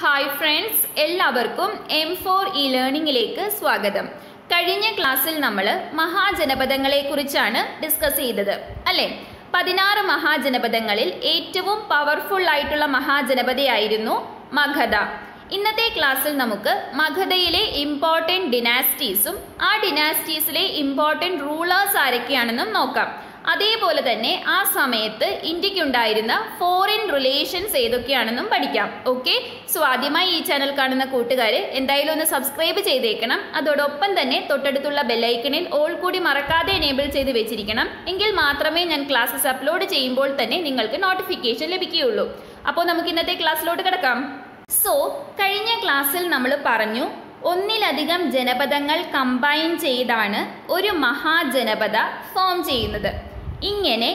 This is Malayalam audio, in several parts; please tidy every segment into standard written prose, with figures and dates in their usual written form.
ഹായ് ഫ്രണ്ട്സ്, എല്ലാവർക്കും M4 e-ലേണിംഗിലേക്ക് സ്വാഗതം. കഴിഞ്ഞ ക്ലാസ്സിൽ നമ്മൾ മഹാജനപദങ്ങളെക്കുറിച്ചാണ് ഡിസ്കസ് ചെയ്തത് അല്ലേ? 16 മഹാജനപദങ്ങളിൽ ഏറ്റവും പവർഫുൾ ആയിട്ടുള്ള മഹാജനപദയായിരുന്നു മഗധ. ഇന്നത്തെ ക്ലാസ്സിൽ നമുക്ക് മഗധയിലെ ഇമ്പോർട്ടൻറ്റ് ഡിനാസ്റ്റീസും ആ ഡിനാസ്റ്റീസിലെ ഇമ്പോർട്ടൻറ്റ് റൂളേഴ്സ് ആരൊക്കെയാണെന്നും നോക്കാം. അതേപോലെ തന്നെ ആ സമയത്ത് ഇന്ത്യക്കുണ്ടായിരുന്ന ഫോറിൻ റിലേഷൻസ് ഏതൊക്കെയാണെന്നും പഠിക്കാം. ഓക്കെ, സോ ആദ്യമായി ഈ ചാനൽ കാണുന്ന കൂട്ടുകാർ എന്തായാലും ഒന്ന് സബ്സ്ക്രൈബ് ചെയ്തേക്കണം. അതോടൊപ്പം തന്നെ തൊട്ടടുത്തുള്ള ബെല്ലൈക്കണിൽ ഓൾ കൂടി മറക്കാതെ എനേബിൾ ചെയ്ത് വെച്ചിരിക്കണം. എങ്കിൽ മാത്രമേ ഞാൻ ക്ലാസ്സസ് അപ്ലോഡ് ചെയ്യുമ്പോൾ തന്നെ നിങ്ങൾക്ക് നോട്ടിഫിക്കേഷൻ ലഭിക്കുകയുള്ളൂ. അപ്പോൾ നമുക്ക് ഇന്നത്തെ ക്ലാസ്സിലോട്ട് കിടക്കാം. സോ കഴിഞ്ഞ ക്ലാസ്സിൽ നമ്മൾ പറഞ്ഞു, ഒന്നിലധികം ജനപദങ്ങൾ കമ്പൈൻ ചെയ്താണ് ഒരു മഹാജനപദ ഫോം ചെയ്യുന്നത്. ഇങ്ങനെ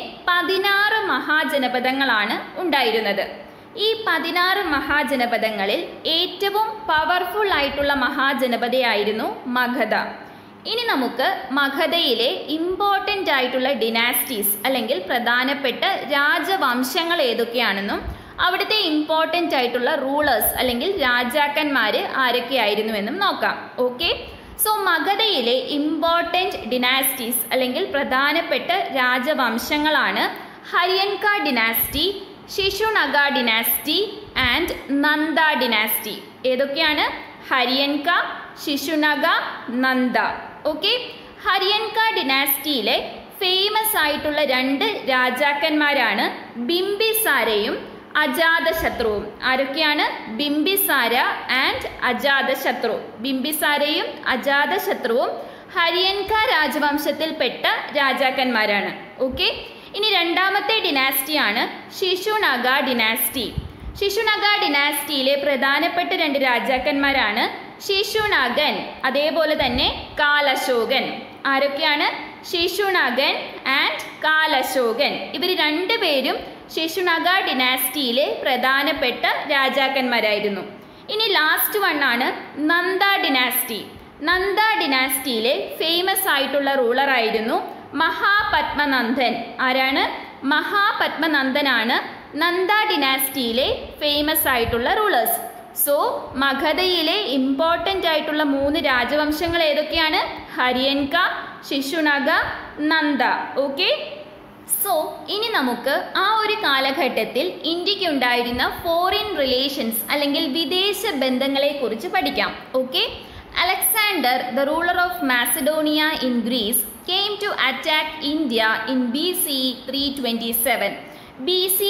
16 മഹാജനപദങ്ങളാണ് ഉണ്ടായിരുന്നത്. ഈ 16 മഹാജനപദങ്ങളിൽ ഏറ്റവും പവർഫുൾ ആയിട്ടുള്ള മഹാജനപദയായിരുന്നു മഗധ. ഇനി നമുക്ക് മഗധയിലെ ഇമ്പോർട്ടൻ്റ് ആയിട്ടുള്ള ഡിനാസ്റ്റീസ് അല്ലെങ്കിൽ പ്രധാനപ്പെട്ട രാജവംശങ്ങൾ ഏതൊക്കെയാണെന്നും അവിടുത്തെ ഇമ്പോർട്ടൻ്റ് ആയിട്ടുള്ള റൂളേഴ്സ് അല്ലെങ്കിൽ രാജാക്കന്മാർ ആരൊക്കെയായിരുന്നുവെന്നും നോക്കാം. ഓക്കെ, സോ മഗധയിലെ ഇമ്പോർട്ടൻ്റ് ഡിനാസ്റ്റീസ് അല്ലെങ്കിൽ പ്രധാനപ്പെട്ട രാജവംശങ്ങളാണ് ഹര്യൻക ഡിനാസ്റ്റി, ശിശുനഗ ഡിനാസ്റ്റി ആൻഡ് നന്ദ ഡിനാസ്റ്റി. ഏതൊക്കെയാണ്? ഹര്യൻക, ശിശുനഗ, നന്ദ. ഓക്കെ, ഹര്യൻക ഡിനാസ്റ്റിയിലെ ഫേമസ് ആയിട്ടുള്ള 2 രാജാക്കന്മാരാണ് ബിംബിസാരയും അജാതശത്രുവും. ആരൊക്കെയാണ്? ബിംബിസാര ആൻഡ് അജാതശത്രു. ബിംബിസാരയും അജാതശത്രുവും ഹര്യൻക രാജവംശത്തിൽപ്പെട്ട രാജാക്കന്മാരാണ്. ഓക്കെ, ഇനി രണ്ടാമത്തെ ഡിനാസ്റ്റിയാണ് ശിശുനഗ ഡിനാസ്റ്റി. ശിശുനഗ ഡിനാസ്റ്റിയിലെ പ്രധാനപ്പെട്ട 2 രാജാക്കന്മാരാണ് ശിശുനഗൻ അതേപോലെ തന്നെ കാലശോകൻ. ആരൊക്കെയാണ്? ശിശുനഗൻ ആൻഡ് കാലശോകൻ. ഇവർ 2 പേരും ശിശുനഗ ഡിനാസ്റ്റിയിലെ പ്രധാനപ്പെട്ട രാജാക്കന്മാരായിരുന്നു. ഇനി ലാസ്റ്റ് വണ്ണാണ് നന്ദ ഡിനാസ്റ്റി. നന്ദ ഡിനാസ്റ്റിയിലെ ഫേമസ് ആയിട്ടുള്ള റൂളർ ആയിരുന്നു മഹാപത്മനന്ദൻ. ആരാണ്? മഹാപത്മനന്ദനാണ് നന്ദ ഡിനാസ്റ്റിയിലെ ഫേമസ് ആയിട്ടുള്ള റൂളേഴ്സ്. സോ മഗധയിലെ ഇമ്പോർട്ടൻ്റ് ആയിട്ടുള്ള 3 രാജവംശങ്ങൾ ഏതൊക്കെയാണ്? ഹര്യൻക, ശിശുനഗ, നന്ദ. ഓക്കെ, സോ ഇനി നമുക്ക് ആ ഒരു കാലഘട്ടത്തിൽ ഇന്ത്യക്ക് ഉണ്ടായിരുന്ന ഫോറിൻ റിലേഷൻസ് അല്ലെങ്കിൽ വിദേശ ബന്ധങ്ങളെ കുറിച്ച് പഠിക്കാം. Okay, Alexander the ruler of Macedonia in Greece came to attack India in BC 327. BC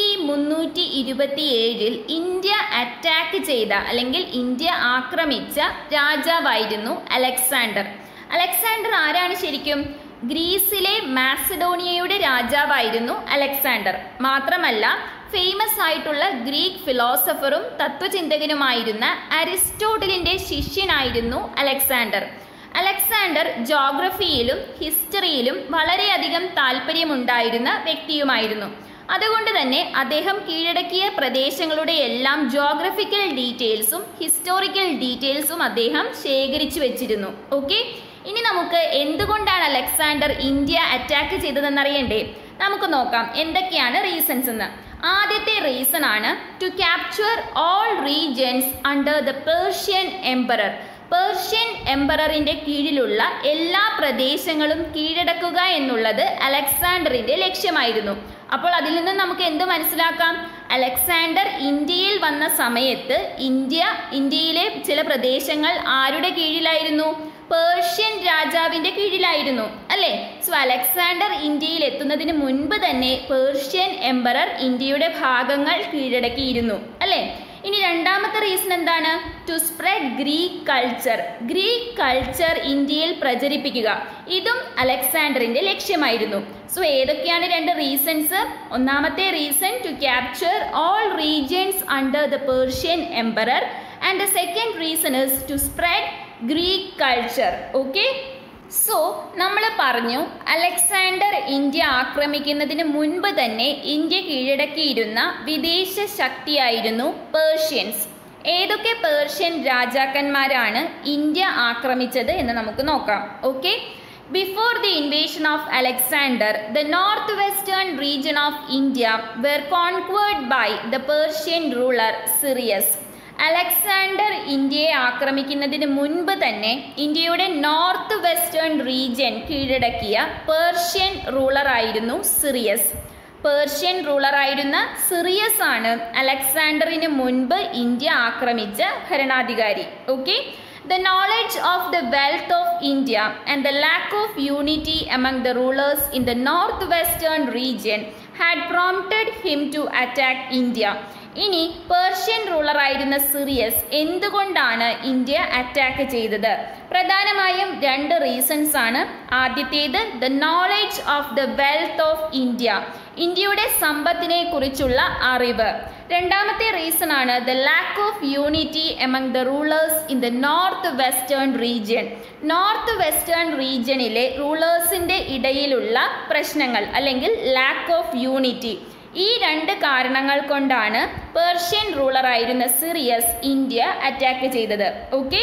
327 India attack ചെയ്ത അല്ലെങ്കിൽ ഇന്ത്യ ആക്രമിച്ച രാജാവായിരുന്നു അലക്സാണ്ടർ. അലക്സാണ്ടർ ആരാണ് ശരിക്കും? ഗ്രീസിലെ മാസിഡോണിയയുടെ രാജാവായിരുന്നു അലക്സാണ്ടർ. മാത്രമല്ല ഫേമസ് ആയിട്ടുള്ള ഗ്രീക്ക് ഫിലോസഫറും തത്വചിന്തകനുമായിരുന്ന അരിസ്റ്റോട്ടിലിൻ്റെ ശിഷ്യനായിരുന്നു അലക്സാണ്ടർ. അലക്സാണ്ടർ ജോഗ്രഫിയിലും ഹിസ്റ്ററിയിലും വളരെയധികം താല്പര്യമുണ്ടായിരുന്ന വ്യക്തിയുമായിരുന്നു. അതുകൊണ്ട് തന്നെ അദ്ദേഹം കീഴടക്കിയ പ്രദേശങ്ങളുടെ എല്ലാം ജോഗ്രഫിക്കൽ ഡീറ്റെയിൽസും ഹിസ്റ്റോറിക്കൽ ഡീറ്റെയിൽസും അദ്ദേഹം ശേഖരിച്ചു വെച്ചിരുന്നു. ഓക്കെ, ഇനി നമുക്ക് എന്തുകൊണ്ടാണ് അലക്സാണ്ടർ ഇന്ത്യ അറ്റാക്ക് ചെയ്തതെന്നറിയണ്ടേ? നമുക്ക് നോക്കാം എന്തൊക്കെയാണ് റീസൺസ് എന്ന്. ആദ്യത്തെ റീസൺ ആണ് to capture all regions under the Persian emperor. Persian എംപററിൻ്റെ കീഴിലുള്ള എല്ലാ പ്രദേശങ്ങളും കീഴടക്കുക എന്നുള്ളത് അലക്സാണ്ടറിൻ്റെ ലക്ഷ്യമായിരുന്നു. അപ്പോൾ അതിൽ നിന്ന് നമുക്ക് എന്ത് മനസ്സിലാക്കാം? അലക്സാണ്ടർ ഇന്ത്യയിൽ വന്ന സമയത്ത് ഇന്ത്യയിലെ ചില പ്രദേശങ്ങൾ ആരുടെ കീഴിലായിരുന്നു? പേർഷ്യൻ രാജാവിൻ്റെ കീഴിലായിരുന്നു അല്ലേ? സോ അലക്സാണ്ടർ ഇന്ത്യയിൽ എത്തുന്നതിന് മുൻപ് തന്നെ പേർഷ്യൻ എംപറർ ഇന്ത്യയുടെ ഭാഗങ്ങൾ കീഴടക്കിയിരുന്നു അല്ലേ? ഇനി രണ്ടാമത്തെ റീസൺ എന്താണ്? To spread Greek culture. Greek culture ഇന്ത്യയിൽ പ്രചരിപ്പിക്കുക. ഇതും അലക്സാണ്ടറിൻ്റെ ലക്ഷ്യമായിരുന്നു. സോ ഏതൊക്കെയാണ് 2 റീസൺസ്? ഒന്നാമത്തെ reason to capture all regions under the Persian emperor and the second reason is to spread Greek culture. Okay, so നമ്മൾ പറഞ്ഞു അലക്സാണ്ടർ ഇന്ത്യ ആക്രമിക്കുന്നതിന് മുൻപ് തന്നെ ഇന്ത്യ കീഴടക്കിയിരുന്ന വിദേശ ശക്തിയായിരുന്നു പേർഷ്യൻസ്. ഏതൊക്കെ പേർഷ്യൻ രാജാക്കന്മാരാണ് ഇന്ത്യ ആക്രമിച്ചത് എന്ന് നമുക്ക് നോക്കാം. Okay, before the invasion of Alexander the north western region of India were conquered by the Persian ruler Cyrus. Alexander ഇന്ത്യയെ ആക്രമിക്കുന്നതിന് മുൻപ് തന്നെ ഇന്ത്യയുടെ നോർത്ത് വെസ്റ്റേൺ റീജിയൻ കീഴടക്കിയ പേർഷ്യൻ റൂളറായിരുന്നു സിറിയസ്. പേർഷ്യൻ റൂളറായിരുന്ന സിറിയസ് ആണ് അലക്സാണ്ടറിന് മുൻപ് ഇന്ത്യ ആക്രമിച്ച ഭരണാധികാരി. Okay, the knowledge of the wealth of India and the lack of unity among the rulers in the northwestern region had prompted him to attack India. ഇനി പേർഷ്യൻ റൂളറായിരുന്ന സിറിയസ് എന്തുകൊണ്ടാണ് ഇന്ത്യ അറ്റാക്ക് ചെയ്തത്? പ്രധാനമായും 2 റീസൺസ് ആണ്. ആദ്യത്തേത് the knowledge of the wealth of India, ഇന്ത്യയുടെ സമ്പത്തിനെ കുറിച്ചുള്ള അറിവ്. രണ്ടാമത്തെ റീസൺ ആണ് the lack of unity among the rulers in the north western region. North western റീജിയനിലെ റൂളേഴ്സിൻ്റെ ഇടയിലുള്ള പ്രശ്നങ്ങൾ അല്ലെങ്കിൽ ലാക്ക് ഓഫ് യൂണിറ്റി. ഈ 2 കാരണങ്ങൾ കൊണ്ടാണ് പേർഷ്യൻ റൂളറായിരുന്ന സിറിയസ് ഇന്ത്യ അറ്റാക്ക് ചെയ്തത്. Okay,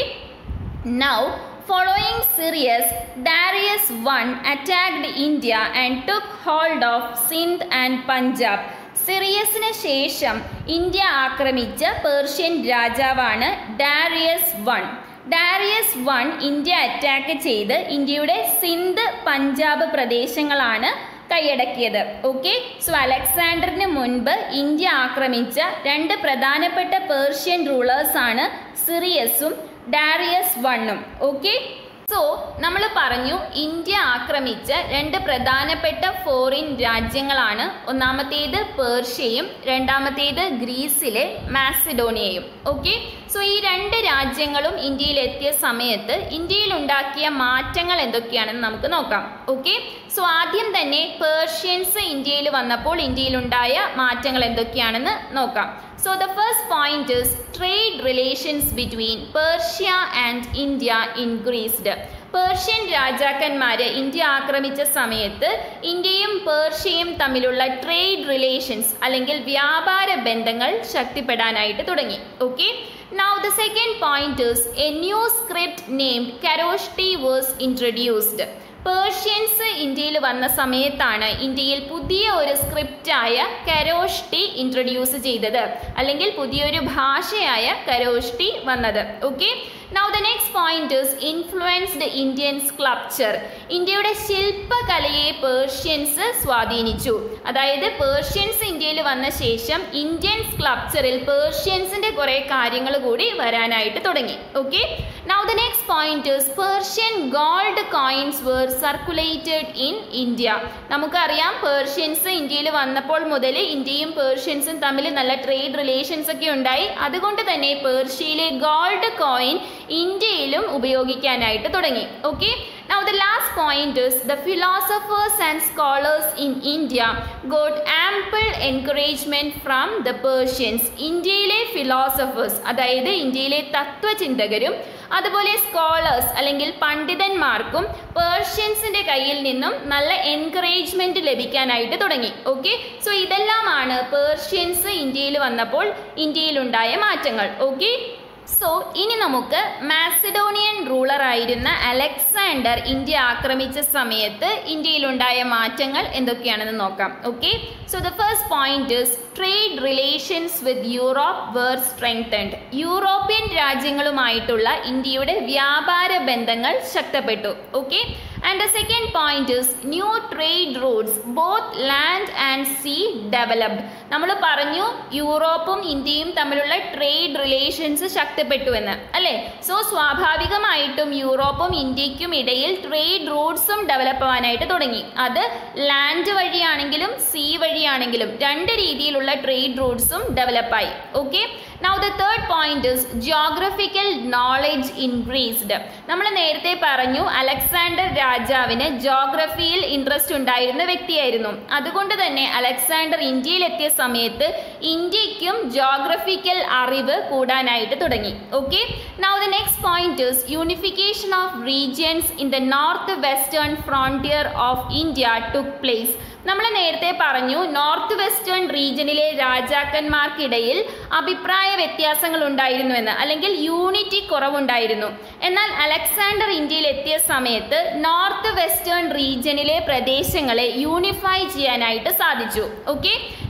now following Sirius, Darius I attacked India and took hold of Sindh and Punjab. സിറിയസിന് ശേഷം ഇന്ത്യ ആക്രമിച്ച പേർഷ്യൻ രാജാവാണ് Darius I. Darius I India attack ചെയ്ത് ഇന്ത്യയുടെ സിന്ധ് പഞ്ചാബ് പ്രദേശങ്ങളാണ് കൈയടക്കിയത്. ഓക്കെ, സോ അലക്സാണ്ടറിന് മുൻപ് ഇന്ത്യ ആക്രമിച്ച 2 പ്രധാനപ്പെട്ട പേർഷ്യൻ റൂളേഴ്സ് ആണ് സിറിയസും ഡാരിയസ് I. ഓക്കെ, സോ നമ്മൾ പറഞ്ഞു ഇന്ത്യ ആക്രമിച്ച 2 പ്രധാനപ്പെട്ട ഫോറിൻ രാജ്യങ്ങളാണ്. ഒന്നാമത്തേത് പേർഷ്യയും രണ്ടാമത്തേത് ഗ്രീസിലെ മാസിഡോണിയയും. ഓക്കെ, സോ ഈ 2 രാജ്യങ്ങളും ഇന്ത്യയിലെത്തിയ സമയത്ത് ഇന്ത്യയിൽ ഉണ്ടാക്കിയ മാറ്റങ്ങൾ എന്തൊക്കെയാണെന്ന് നമുക്ക് നോക്കാം. ഓക്കെ, സോ ആദ്യം തന്നെ പേർഷ്യൻസ് ഇന്ത്യയിൽ വന്നപ്പോൾ ഇന്ത്യയിലുണ്ടായ മാറ്റങ്ങൾ എന്തൊക്കെയാണെന്ന് നോക്കാം. So the first point is trade relations between Persia and India increased. Persian രാജാക്കന്മാര് ഇന്ത്യ ആക്രമിച്ച സമയത്ത് ഇന്ത്യയും പേർഷ്യയും തമ്മിലുള്ള ട്രേഡ് റിലേഷൻസ് അല്ലെങ്കിൽ വ്യാപാര ബന്ധങ്ങൾ ശക്തിപ്പെടാനായിട്ട് തുടങ്ങി. Okay, now the second point is a new script named Kharoshti was introduced. Persians ഇന്ത്യയിൽ വന്ന സമയത്താണ് ഇന്ത്യയിൽ പുതിയ ഒരു സ്ക്രിപ്റ്റായ കരോഷ്ടി ഇൻട്രൊഡ്യൂസ് ചെയ്തത് അല്ലെങ്കിൽ പുതിയൊരു ഭാഷയായ കരോഷ്ടി വന്നത്. Okay, now the next point is influenced Indian sculpture. ഇന്ത്യയുടെ ശില്പകലയെ പേർഷ്യൻസ് സ്വാധീനിച്ചു. അതായത് പേർഷ്യൻസ് ഇന്ത്യയിൽ വന്ന ശേഷം ഇന്ത്യൻ സ്കൾപ്ചറിൽ പേർഷ്യൻസിന്റെ കുറെ കാര്യങ്ങൾ കൂടി വരാനായിട്ട് തുടങ്ങി. Okay, now the next point is Persian gold coins were circulated in India. നമുക്കറിയാം പേർഷ്യൻസ് ഇന്ത്യയിൽ വന്നപ്പോൾ മുതൽ ഇന്ത്യയും പേർഷ്യൻസും തമ്മിൽ നല്ല ട്രേഡ് റിലേഷൻസ് ഒക്കെ ഉണ്ടായി. അതുകൊണ്ട് തന്നെ പേർഷ്യയിലെ ഗോൾഡ് കോയിൻ ഇന്ത്യയിലും ഉപയോഗിക്കാനായിട്ട് തുടങ്ങി. Okay, now the last point is the philosophers and scholars in India got ample encouragement from the Persians. ഇന്ത്യയിലെ ഫിലോസഫേഴ്സ് അതായത് ഇന്ത്യയിലെ തത്വചിന്തകരും അതുപോലെ സ്കോളേഴ്സ് അല്ലെങ്കിൽ പണ്ഡിതന്മാർക്കും പേർഷ്യൻസിന്റെ കയ്യിൽ നിന്നും നല്ല എൻകറേജ്മെന്റ് ലഭിക്കാനായിട്ട് തുടങ്ങി. ഓക്കെ, സോ ഇതെല്ലാമാണ് പേർഷ്യൻസ് ഇന്ത്യയിൽ വന്നപ്പോൾ ഇന്ത്യയിലുണ്ടായ മാറ്റങ്ങൾ. ഓക്കെ, സോ ഇനി നമുക്ക് മാസിഡോണിയൻ റൂളർ ആയിരുന്ന അലക്സാണ്ടർ ഇന്ത്യ ആക്രമിച്ച സമയത്ത് ഇന്ത്യയിലുണ്ടായ മാറ്റങ്ങൾ എന്തൊക്കെയാണെന്ന് നോക്കാം. Okay, so the first point is trade relations with Europe were strengthened. European രാജ്യങ്ങളുമായിട്ടുള്ള ഇന്ത്യയുടെ വ്യാപാര ബന്ധങ്ങൾ ശക്തപ്പെട്ടു. Okay, and the second point is new trade routes both land and sea developed. നമ്മൾ പറഞ്ഞു യൂറോപ്പും ഇന്ത്യയും തമ്മിലുള്ള ട്രേഡ് റിലേഷൻസ് ശക്തിപ്പെട്ടു എന്ന് അല്ലേ. സോ സ്വാഭാവികമായിട്ടും യൂറോപ്പും ഇന്ത്യക്കും ഇടയിൽ ട്രേഡ് റൂട്ട്സും ഡെവലപ്പ് ആവാനായിട്ട് തുടങ്ങി. അത് ലാൻഡ് വഴിയാണെങ്കിലും സീ വഴിയാണെങ്കിലും 2 രീതിയിലുള്ള ട്രേഡ് റൂട്ട്സും ഡെവലപ്പായി. Okay, now the third point is geographical knowledge increased. നമ്മൾ നേരത്തെ പറഞ്ഞു അലക്സാണ്ടർ രാജാവിന് ജോഗ്രഫിയിൽ ഇൻട്രസ്റ്റ് ഉണ്ടായിരുന്ന വ്യക്തിയായിരുന്നു. അതുകൊണ്ട് തന്നെ അലക്സാണ്ടർ ഇന്ത്യയിലെത്തിയ സമയത്ത് ഇന്ത്യക്കും ജോഗ്രഫിക്കൽ അറിവ് കൂടാനായിട്ട് തുടങ്ങി. Okay, now the next point is unification of regions in the north western frontier of India took place. നമ്മൾ നേരത്തെ പറഞ്ഞു നോർത്ത് വെസ്റ്റേൺ റീജിയനിലെ രാജാക്കന്മാർക്കിടയിൽ അഭിപ്രായ വ്യത്യാസങ്ങൾ ഉണ്ടായിരുന്നുവെന്ന് അല്ലെങ്കിൽ യൂണിറ്റി കുറവുണ്ടായിരുന്നു. എന്നാൽ അലക്സാണ്ടർ ഇന്ത്യയിൽ എത്തിയ സമയത്ത് നോർത്ത് വെസ്റ്റേൺ റീജിയനിലെ പ്രദേശങ്ങളെ യൂണിഫൈ ചെയ്യാനായിട്ട് സാധിച്ചു. Okay,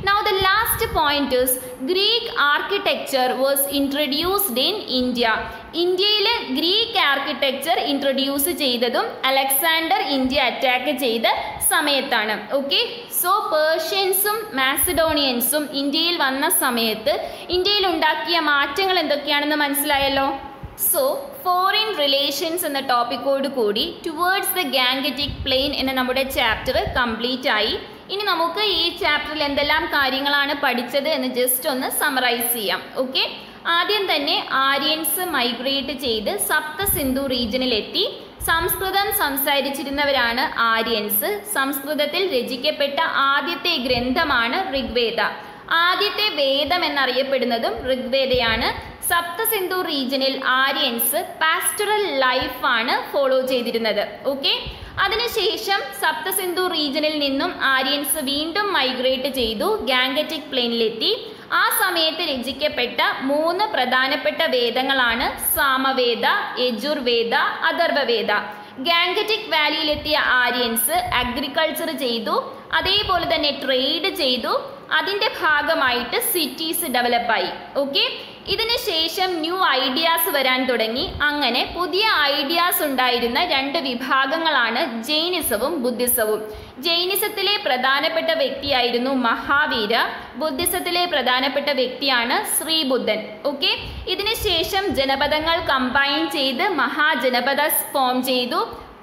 Now the last point is Greek architecture was introduced in India. ഇന്ത്യയിൽ ഗ്രീക്ക് ആർക്കിടെക്ചർ ഇൻട്രൊഡ്യൂസ് ചെയ്തതും അലക്സാണ്ടർ ഇന്ത്യ അറ്റാക്ക് ചെയ്ത സമയത്താണ്. ഓക്കെ, സോ പേർഷ്യൻസും മാസിഡോണിയൻസും ഇന്ത്യയിൽ വന്ന സമയത്ത് ഇന്ത്യയിൽ ഉണ്ടാക്കിയ മാറ്റങ്ങൾ എന്തൊക്കെയാണെന്ന് മനസ്സിലായല്ലോ. സോ ഫോറിൻ റിലേഷൻസ് എന്ന ടോപ്പിക്കോട് കൂടി ടുവേർഡ്സ് ദ ഗാംഗറ്റിക് പ്ലെയിൻ എന്ന നമ്മുടെ ചാപ്റ്റർ കംപ്ലീറ്റ് ആയി. ഇനി നമുക്ക് ഈ ചാപ്റ്ററിൽ എന്തെല്ലാം കാര്യങ്ങളാണ് പഠിച്ചത് എന്ന് ജസ്റ്റ് ഒന്ന് സമറൈസ് ചെയ്യാം. ഓക്കെ, ആദ്യം തന്നെ ആര്യൻസ് മൈഗ്രേറ്റ് ചെയ്ത് സപ്ത സിന്ധു റീജിയനിലെത്തി. സംസ്കൃതം സംസാരിച്ചിരുന്നവരാണ് ആര്യൻസ്. സംസ്കൃതത്തിൽ രചിക്കപ്പെട്ട ആദ്യത്തെ ഗ്രന്ഥമാണ് ഋഗ്വേദ. ആദ്യത്തെ വേദം എന്നറിയപ്പെടുന്നതും ഋഗ്വേദയാണ്. സപ്ത സിന്ധു റീജിയനിൽ ആര്യൻസ് പാസ്റ്ററൽ ലൈഫാണ് ഫോളോ ചെയ്തിരുന്നത്. ഓക്കെ, അതിനുശേഷം സപ്ത സിന്ധു റീജിയനിൽ നിന്നും ആര്യൻസ് വീണ്ടും മൈഗ്രേറ്റ് ചെയ്തു ഗാംഗറ്റിക് പ്ലെയിനിലെത്തി. ആ സമയത്ത് രചിക്കപ്പെട്ട 3 പ്രധാനപ്പെട്ട വേദങ്ങളാണ് സാമവേദ, യജുർവേദ, അഥർവവേദ. ഗാംഗറ്റിക് വാലിയിലെത്തിയ ആര്യൻസ് അഗ്രികൾച്ചർ ചെയ്തു, അതേപോലെ തന്നെ ട്രേഡ് ചെയ്തു. അതിൻ്റെ ഭാഗമായിട്ട് സിറ്റീസ് ഡെവലപ്പായി. ഓക്കെ, ഇതിന് ശേഷം ന്യൂ ഐഡിയാസ് വരാൻ തുടങ്ങി. അങ്ങനെ പുതിയ ഐഡിയാസ് ഉണ്ടായിരുന്ന 2 വിഭാഗങ്ങളാണ് ജൈനിസവും ബുദ്ധിസവും. ജൈനിസത്തിലെ പ്രധാനപ്പെട്ട വ്യക്തിയായിരുന്നു മഹാവീര. ബുദ്ധിസത്തിലെ പ്രധാനപ്പെട്ട വ്യക്തിയാണ് ശ്രീബുദ്ധൻ. ഓക്കെ, ഇതിന് ശേഷം ജനപദങ്ങൾ കമ്പൈൻ ചെയ്ത് മഹാജനപദസ് ഫോം ചെയ്തു.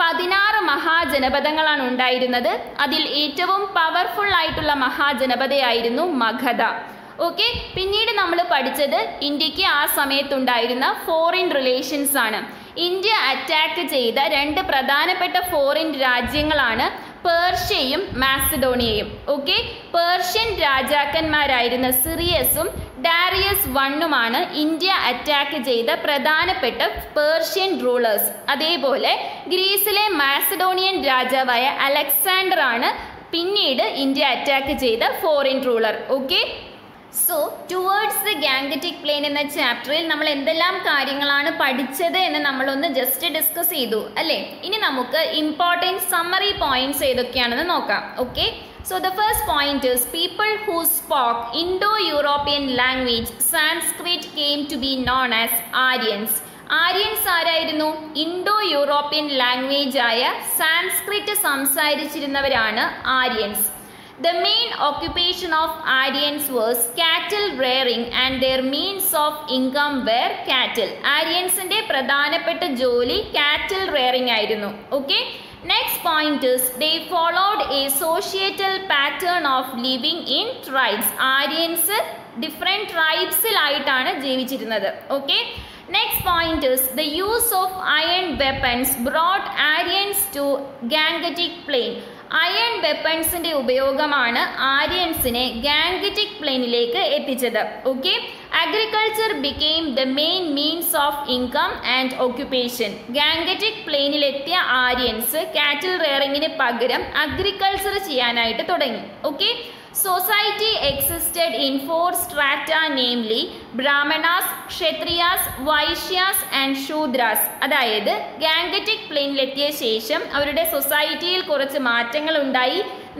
16 മഹാജനപദങ്ങളാണ് ഉണ്ടായിരുന്നത്. അതിൽ ഏറ്റവും പവർഫുൾ ആയിട്ടുള്ള മഹാജനപദയായിരുന്നു മഗധ. ഓക്കെ, പിന്നീട് നമ്മൾ പഠിച്ചത് ഇന്ത്യക്ക് ആ സമയത്തുണ്ടായിരുന്ന ഫോറിൻ റിലേഷൻസ് ആണ്. ഇന്ത്യ അറ്റാക്ക് ചെയ്ത 2 പ്രധാനപ്പെട്ട ഫോറിൻ രാജ്യങ്ങളാണ് പേർഷ്യയും മാസിഡോണിയയും. ഓക്കെ, പേർഷ്യൻ രാജാക്കന്മാരായിരുന്ന സിറിയസും ഡാരിയസ് വണ്ണുമാണ് ഇന്ത്യ അറ്റാക്ക് ചെയ്ത പ്രധാനപ്പെട്ട പേർഷ്യൻ റൂളേഴ്സ്. അതേപോലെ ഗ്രീസിലെ മാസിഡോണിയൻ രാജാവായ അലക്സാണ്ടർ ആണ് പിന്നീട് ഇന്ത്യ അറ്റാക്ക് ചെയ്ത foreign ruler. Okay, so towards the Gangetic plain എന്ന ചാപ്റ്ററിൽ നമ്മൾ എന്തെല്ലാം കാര്യങ്ങളാണ് പഠിച്ചത് എന്ന് നമ്മളൊന്ന് ജസ്റ്റ് ഡിസ്കസ് ചെയ്തു അല്ലേ. ഇനി നമുക്ക് ഇമ്പോർട്ടൻറ്റ് സമ്മറി പോയിന്റ്സ് ഏതൊക്കെയാണെന്ന് നോക്കാം. Okay, so the first point is people who spoke Indo-European language Sanskrit came to be known as Aryans. Aryans ആരായിരുന്നു? ഇൻഡോ യൂറോപ്യൻ ലാംഗ്വേജ് ആയ സാൻസ്ക്രിറ്റ് സംസാരിച്ചിരുന്നവരാണ് Aryans. The main occupation of Aryans was cattle rearing and their means of income were cattle. ആര്യൻസിന്റെ പ്രധാനപ്പെട്ട ജോലി കാറ്റിൽ റെയറിംഗ് ആയിരുന്നു. Okay, next point is they followed a societal pattern of living in tribes. Aryans different ട്രൈബ്സിലായിട്ടാണ് ജീവിച്ചിരുന്നത്. Okay, next point is the use of iron weapons brought Aryans to Gangetic Plain. Iron വെപ്പൺസിന്റെ ഉപയോഗമാണ് ആര്യൻസിനെ ഗാംഗറ്റിക് പ്ലെയിനിലേക്ക് എത്തിച്ചത്. Okay, agriculture became the main means of income and occupation. Gangetic പ്ലെയിനിലെത്തിയ ആര്യൻസ് കാറ്റിൽ റെയറിങ്ങിന് പകരം അഗ്രികൾച്ചർ ചെയ്യാനായിട്ട് തുടങ്ങി. Okay, society existed in 4 strata, namely Brahmanas, Kshatriyas, Vaishyas and Shudras. അതായത് ഗാംഗറ്റിക് പ്ലെയിനിലെത്തിയ ശേഷം അവരുടെ സൊസൈറ്റിയിൽ കുറച്ച് മാറ്റങ്ങൾ ഉണ്ടായി.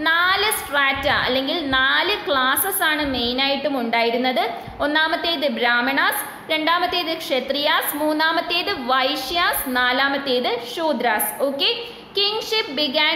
4 സ്ട്രാറ്റ അല്ലെങ്കിൽ 4 ക്ലാസസ് ആണ് മെയിനായിട്ടും ഉണ്ടായിരുന്നത്. ഒന്നാമത്തേത് ബ്രാഹ്മണാസ്, രണ്ടാമത്തേത് ക്ഷത്രിയാസ്, മൂന്നാമത്തേത് വൈശ്യാസ്, നാലാമത്തേത് Shudras. Okay, kingship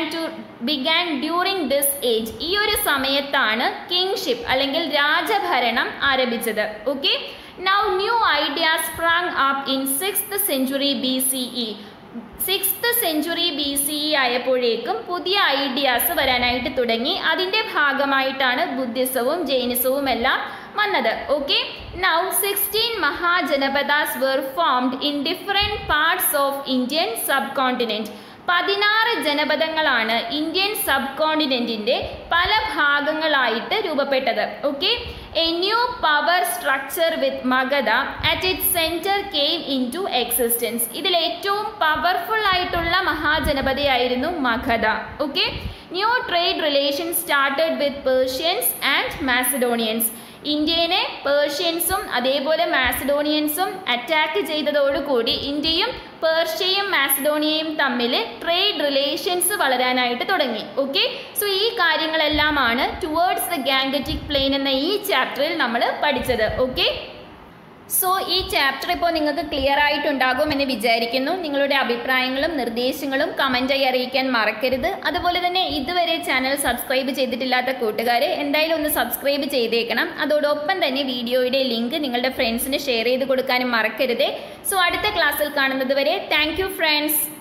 began during this age. ഈ ഒരു സമയത്താണ് കിങ്ഷിപ്പ് അല്ലെങ്കിൽ രാജഭരണം ആരംഭിച്ചത്. Okay, now new ideas sprang up in 6th century BCE. 6th century BCE ആയപ്പോഴേക്കും പുതിയ ഐഡിയാസ് വരാനായിട്ട് തുടങ്ങി. അതിൻ്റെ ഭാഗമായിട്ടാണ് ബുദ്ധിസവും ജൈനിസവും എല്ലാം വന്നത്. Okay, now 16 Mahajanapadas were formed in different parts of Indian subcontinent. 16 ജനപദങ്ങളാണ് ഇന്ത്യൻ സബ് കോണ്ടിനെന്റിന്റെ പല ഭാഗങ്ങളായിട്ട് രൂപപ്പെട്ടത്. Okay, a new power structure with Magadha at its centre came into existence. ഇതിൽ ഏറ്റവും പവർഫുൾ ആയിട്ടുള്ള മഹാജനപദയായിരുന്നു Magadha. Okay, new trade relation started with Persians and Macedonians. ഇന്ത്യനെ പേർഷ്യൻസും അതേപോലെ മാസിഡോണിയൻസും അറ്റാക്ക് ചെയ്തതോടുകൂടി ഇന്ത്യയും പേർഷ്യയും മാസിഡോണിയയും തമ്മിൽ ട്രേഡ് റിലേഷൻസ് വളരാനായിട്ട് തുടങ്ങി. ഓക്കെ, സോ ഈ കാര്യങ്ങളെല്ലാമാണ് ടുവേർഡ്സ് ദ ഗാംഗറ്റിക് പ്ലെയിൻ എന്ന ഈ ചാപ്റ്ററിൽ നമ്മൾ പഠിച്ചത്. ഓക്കെ, സോ ഈ ചാപ്റ്റർ ഇപ്പോൾ നിങ്ങൾക്ക് ക്ലിയർ ആയിട്ടുണ്ടാകും എന്ന് വിചാരിക്കുന്നു. നിങ്ങളുടെ അഭിപ്രായങ്ങളും നിർദ്ദേശങ്ങളും കമൻറ്റായി അറിയിക്കാൻ മറക്കരുത്. അതുപോലെ തന്നെ ഇതുവരെ ചാനൽ സബ്സ്ക്രൈബ് ചെയ്തിട്ടില്ലാത്ത കൂട്ടുകാരെ എന്തായാലും ഒന്ന് സബ്സ്ക്രൈബ് ചെയ്തേക്കണം. അതോടൊപ്പം തന്നെ വീഡിയോയുടെ ലിങ്ക് നിങ്ങളുടെ ഫ്രണ്ട്സിന് ഷെയർ ചെയ്ത് കൊടുക്കാനും മറക്കരുത്. സോ അടുത്ത ക്ലാസ്സിൽ കാണുന്നത് വരെ താങ്ക് യു ഫ്രണ്ട്സ്.